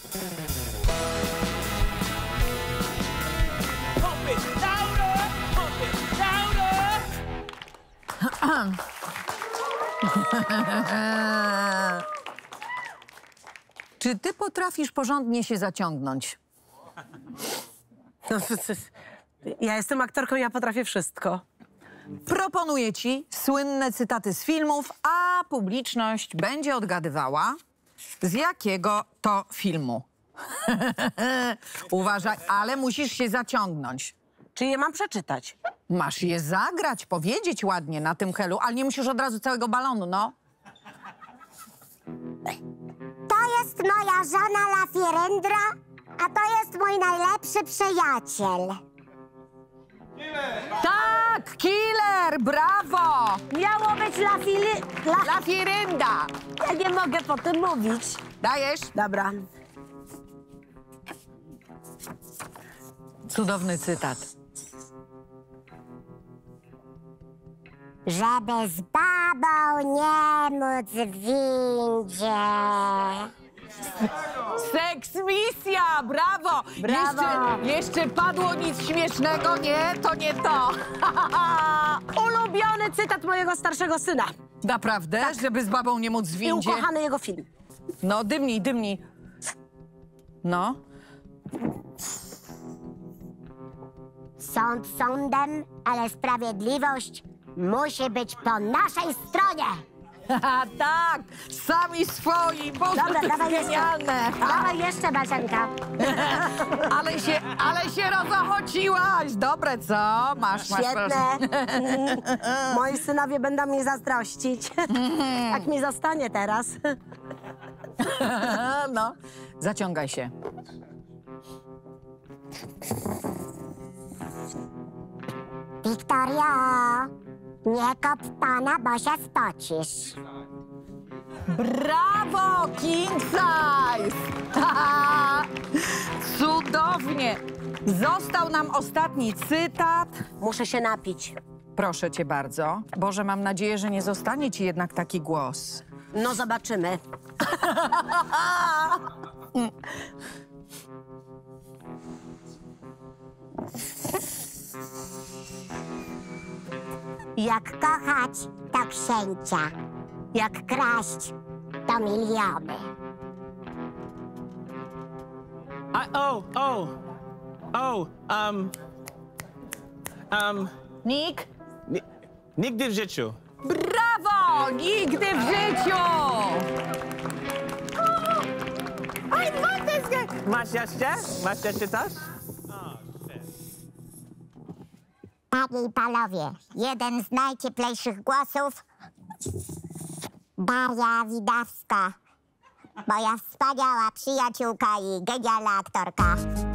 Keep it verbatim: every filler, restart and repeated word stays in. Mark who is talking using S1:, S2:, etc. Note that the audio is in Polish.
S1: Pump it louder, pump it louder.
S2: Czy ty potrafisz porządnie się zaciągnąć?
S3: No, ja jestem aktorką, ja potrafię wszystko.
S2: Proponuję ci słynne cytaty z filmów, a publiczność będzie odgadywała, z jakiego to filmu. Uważaj, ale musisz się zaciągnąć.
S3: Czy je mam przeczytać?
S2: Masz je zagrać, powiedzieć ładnie na tym helu, ale nie musisz od razu całego balonu, no.
S4: To jest moja żona La Firendra, a to jest mój najlepszy przyjaciel.
S2: Tak, killer, brawo!
S3: Miało być La Fili... La...
S2: La Firenda.
S3: Ja nie mogę po tym mówić.
S2: Dajesz?
S3: Dobra.
S2: Cudowny cytat.
S4: Żeby z babą nie móc w windzie.
S2: Seks misja, brawo!
S3: Brawo.
S2: Jeszcze, jeszcze padło nic śmiesznego, nie? To nie to.
S3: Ulubiony cytat mojego starszego syna.
S2: Naprawdę?
S3: Tak.
S2: Żeby z babą nie móc w
S3: I
S2: windzie?
S3: ukochany jego film.
S2: No, dymnij, dymnij. No.
S4: Sąd sądem, ale sprawiedliwość musi być po naszej stronie.
S2: Haha, tak! Sami swoi, Boże,
S4: Dobra,
S2: to
S4: dawaj
S2: jest genialne!
S4: Dawaj jeszcze, Basenka.
S2: Ale się, ale się rozochociłaś! Dobre, co? Masz, masz,
S3: Świetne. Moi synowie będą mnie zazdrościć. Jak mi zostanie teraz.
S2: proszę. No, zaciągaj się.
S4: Wiktorio, nie kop pana, bo się spocisz.
S2: Brawo, king size! Haha, cudownie! Został nam ostatni cytat.
S3: Muszę się napić.
S2: Proszę cię bardzo. Boże, mam nadzieję, że nie zostanie ci jednak taki głos.
S3: No zobaczymy.
S4: Jak kochać, to księcia. Jak kraść, to miliony.
S1: I, oh, oh, oh, um, um,
S2: Nick?
S1: ni nigdy w życiu.
S2: Brawo! Nigdy w życiu! I want this guy!
S1: Masz jeszcze? Masz jeszcze coś?
S4: Panie i panowie, jeden z najcieplejszych głosów. Daria Widawska. Moja wspaniała przyjaciółka i genialna aktorka.